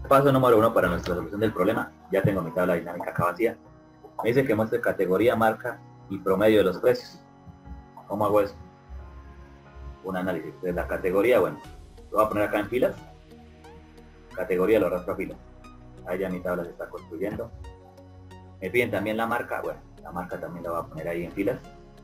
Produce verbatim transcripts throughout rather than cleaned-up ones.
Paso número uno para nuestra solución del problema. Ya tengo mi tabla dinámica acá vacía. Me dice que muestre categoría, marca y promedio de los precios. ¿Cómo hago eso? Un análisis de la categoría. Bueno, lo voy a poner acá en filas. Categoría lo arrastro a filas. Ahí ya mi tabla se está construyendo. Me piden también la marca. Bueno, la marca también la voy a poner ahí en filas.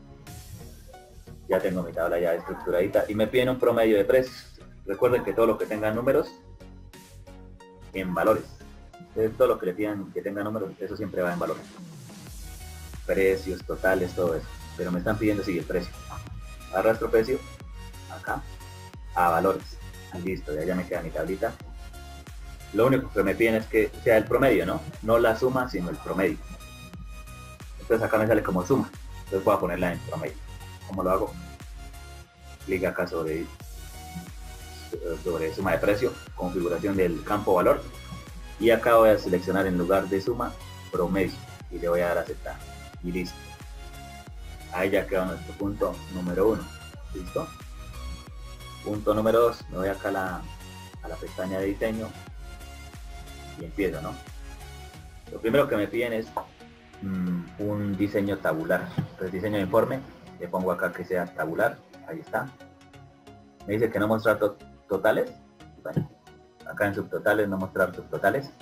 Ya tengo mi tabla ya estructuradita. Y me piden un promedio de precios. Recuerden que todo lo que tenga números en valores. Entonces, todo lo que le pidan que tenga números, eso siempre va en valores. Precios, totales, todo eso. Pero me están pidiendo sí el precio. Arrastro precio, acá, a valores. Listo, ya, ya me queda mi tablita. Lo único que me piden es que sea el promedio, ¿no? No la suma, sino el promedio. Entonces acá me sale como suma. Entonces voy a ponerla en promedio. ¿Cómo lo hago? Clic acá sobre sobre suma de precio, configuración del campo valor, y acá voy a seleccionar en lugar de suma promedio y le voy a dar a aceptar y listo. Ahí ya quedó nuestro punto número uno. Listo. Punto número dos, me voy acá a la, a la pestaña de diseño y empiezo, ¿no? Lo primero que me piden es mmm, un diseño tabular. Entonces diseño de informe, le pongo acá que sea tabular, ahí está. Me dice que no mostrar to totales. Bueno, acá en subtotales no mostrar subtotales.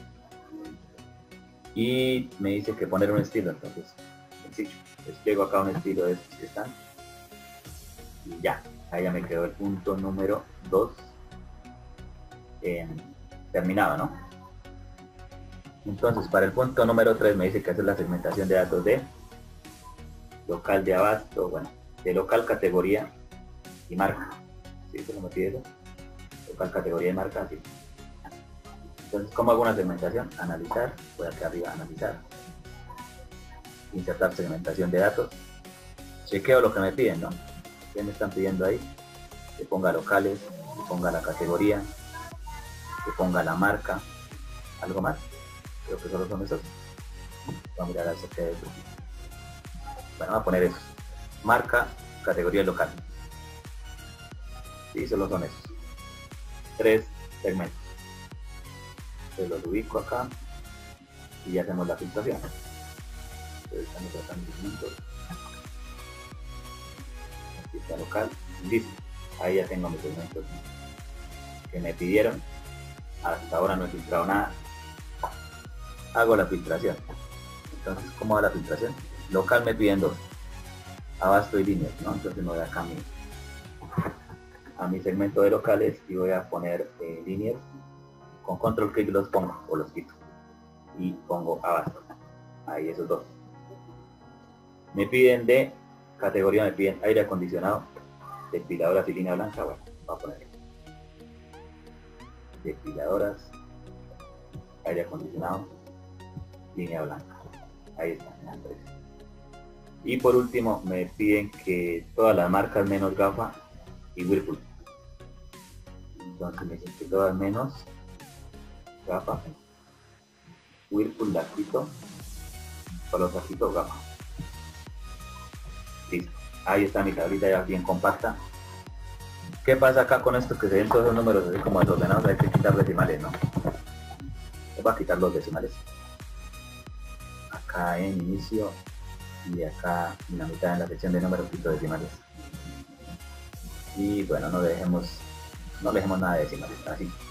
Y me dice que poner un estilo, entonces, sencillo. Despliego acá un estilo de estos que están. Y ya, ahí ya me quedó el punto número dos eh, terminado, ¿no? Entonces, para el punto número tres me dice que hacer la segmentación de datos de local de abasto, bueno, de local, categoría y marca. ¿Sí? ¿Se lo metí eso? Local, categoría y marca, sí. Entonces, ¿cómo hago una segmentación? Analizar, voy aquí arriba, analizar. Insertar segmentación de datos. Chequeo lo que me piden, ¿no? ¿Qué me están pidiendo ahí? Que ponga locales, que ponga la categoría, que ponga la marca. ¿Algo más? Creo que solo son esos. Voy a mirar acerca de eso. Bueno, voy a poner esos. Marca, categoría local. Sí, solo son esos. Tres segmentos. Entonces los ubico acá y ya hacemos la filtración. Entonces estamos tratando de segmentos. Aquí está local. Listo. Ahí ya tengo mis segmentos que me pidieron. Hasta ahora no he filtrado nada. Hago la filtración. Entonces, ¿cómo va la filtración? Local me piden dos. Abasto y líneas, ¿no? Entonces me voy acá a mi, a mi segmento de locales y voy a poner eh, líneas. Con control clic los pongo o los quito. Y pongo abasto. Ahí esos dos. Me piden de categoría, me piden aire acondicionado, depiladoras y línea blanca. Bueno, voy a poner depiladoras, aire acondicionado, línea blanca. Ahí está. Y por último me piden que todas las marcas menos Gafa y Whirlpool. Entonces me dicen que todas menos Gafa, Whirlpool la quito, solo la quito Gafa. Listo. Ahí está mi tablita ya bien compacta. ¿Qué pasa acá con esto? Que se ven todos los números así como desordenados. Hay que quitar decimales, ¿no? Voy a quitar los decimales. Acá en inicio y acá en la mitad en la sección de números quito decimales. Y bueno, no dejemos, no dejemos nada de decimales, así.